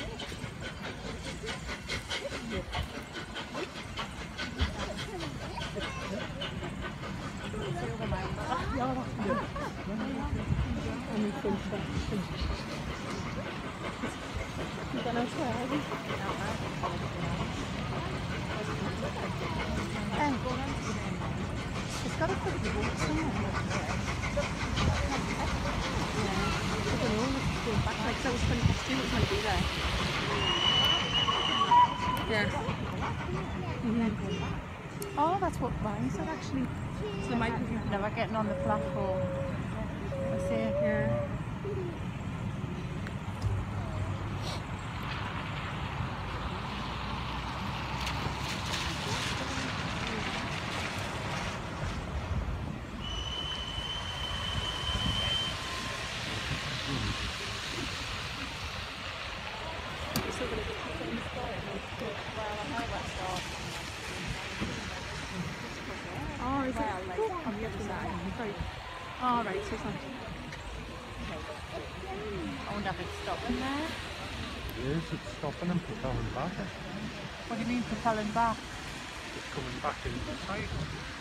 It's got a pretty good walk somewhere. I don't know, it's going back like that was 20 past 2, it's going to be there. Yeah. Oh, that's what Ryan said actually. So there might be people never getting on the platform. I see it here. Oh, is it? On the other side. Right. Oh, right, so it's not. I wonder if it's stopping there. It is, it's stopping and propelling back. What do you mean propelling back? It's coming back into the side.